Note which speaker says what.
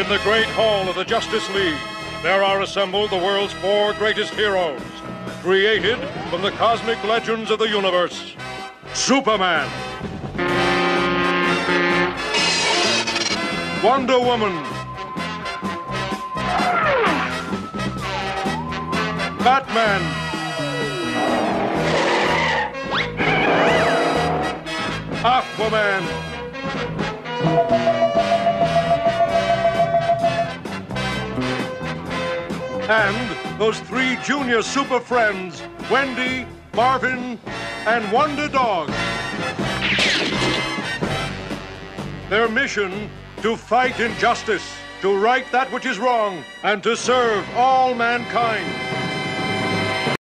Speaker 1: In the great hall of the Justice League, there are assembled the world's 4 greatest heroes, created from the cosmic legends of the universe. Superman, Wonder Woman, Batman, Aquaman, and those 3 junior super friends, Wendy, Marvin, and Wonder Dog. Their mission, to fight injustice, to right that which is wrong, and to serve all mankind.